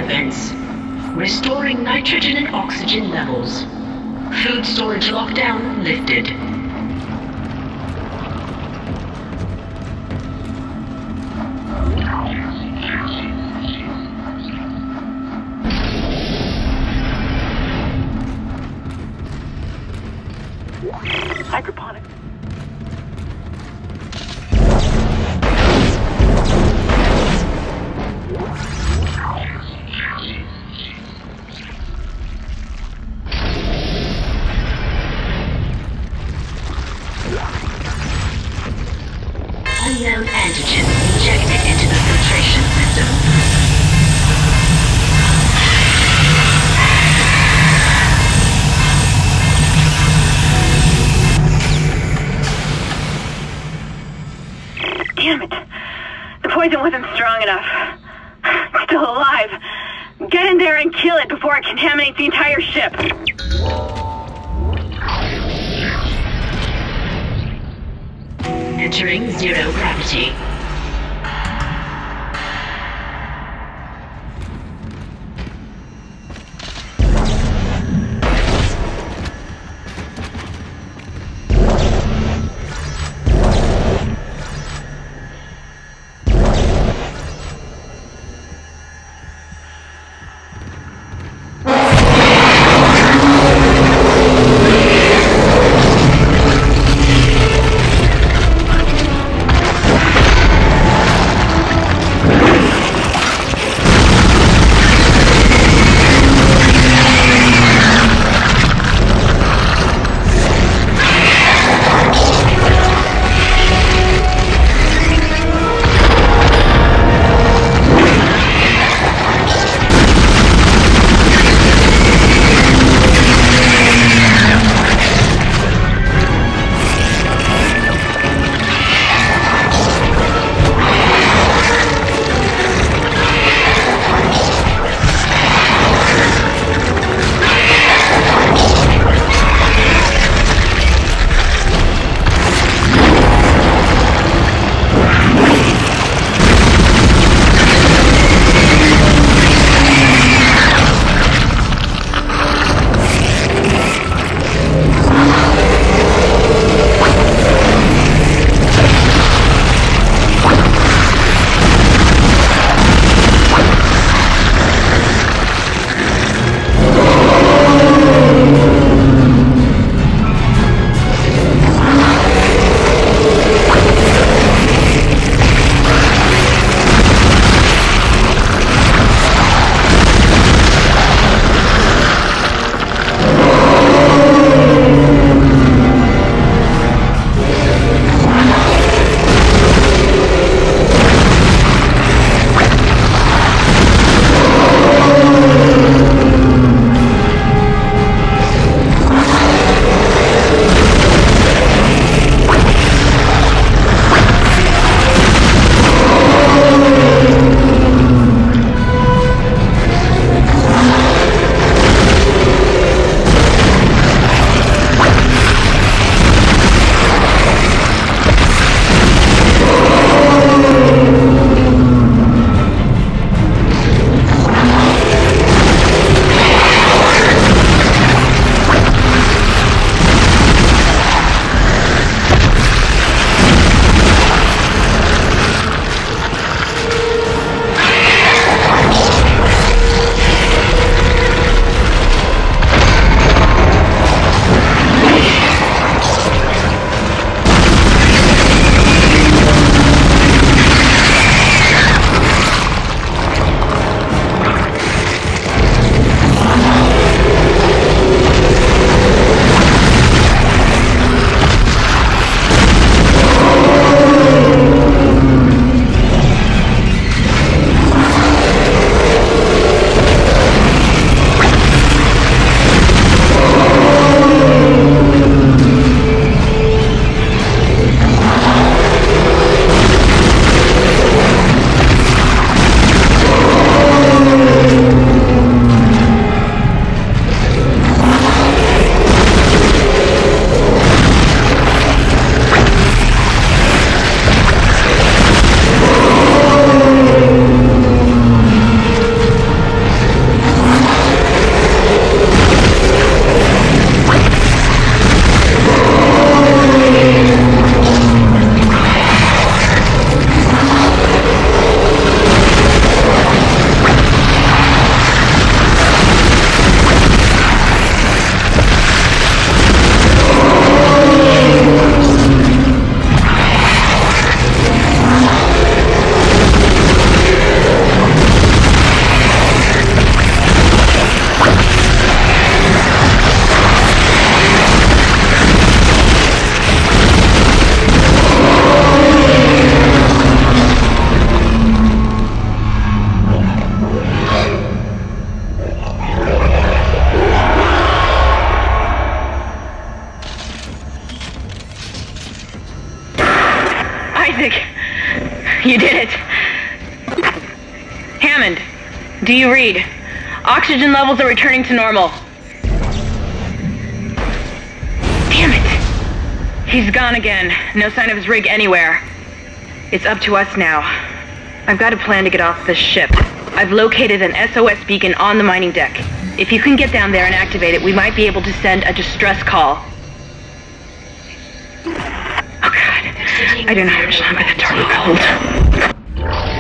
vents. Restoring nitrogen and oxygen levels. Food storage lockdown lifted. Hydroponic. Unknown antigen injected into the filtration system. Damn it. The poison wasn't strong enough. It's still alive. Get in there and kill it before it contaminates the entire ship. Entering zero gravity. Hammond, do you read? Oxygen levels are returning to normal. Damn it! He's gone again. No sign of his rig anywhere. It's up to us now. I've got a plan to get off this ship. I've located an SOS beacon on the mining deck. If you can get down there and activate it, we might be able to send a distress call. Oh God, I don't know how much longer the door will hold.